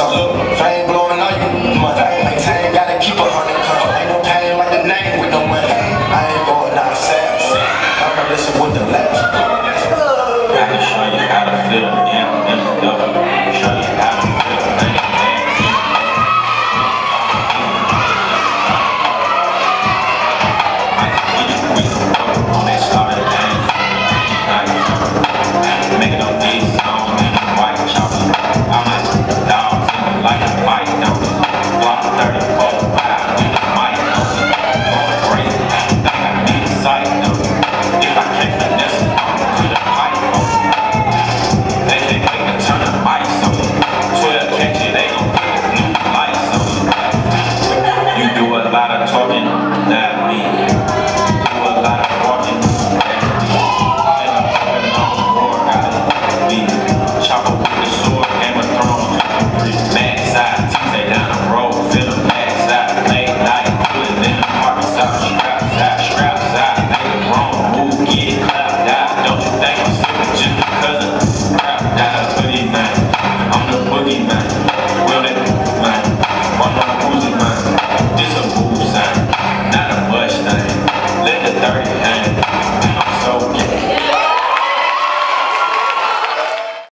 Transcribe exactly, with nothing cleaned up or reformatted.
So, if I ain't blowing on you, mother, maintain, gotta keep a hundred come. Ain't no pain like the name with no money. I ain't going out sad. I'm gonna listen with the last. I can show you how to feel, damn, and the devil. Show you how